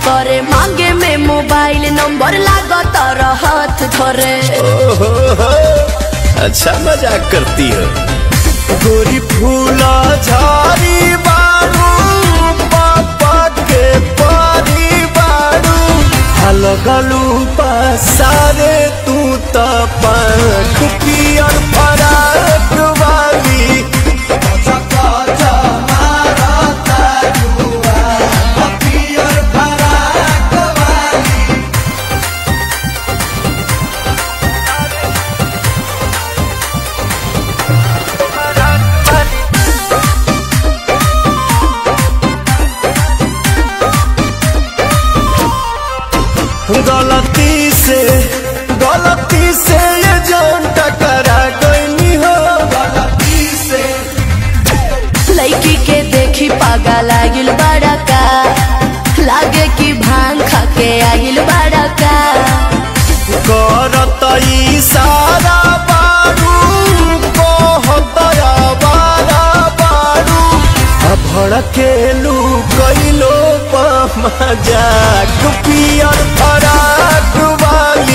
करे मांगे में मोबाइल नंबर लागत हाथ धरे। अच्छा मजाक करती हो। गोरी फूला झाड़ी बारू पापा के पारी बारू लगलू पसारे तू तो पंख पियर फराक वाली। गलती से ये जान टकरा गई हो। गलती से लड़की के देखी पागा लागिल बड़ा का लागे कि भांग खा के आगिल बड़ा का। करत इशारा बारू कहत आवारा बारू भड़केलू कैलो मजाक पियर फराक वाली।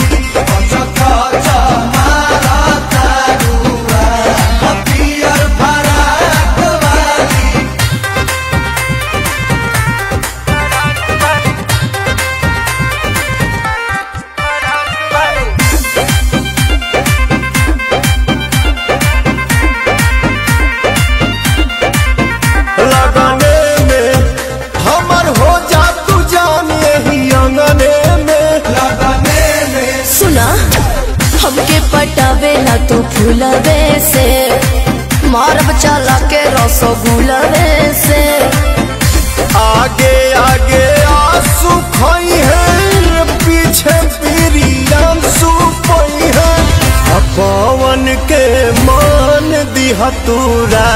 हमके पटावेला तो फूलवे से मारब चला के रसगुलवे से। आगे आगे आंसू खोई है पीछे पीरियां सुपई है। पवन के मान दिया तूरा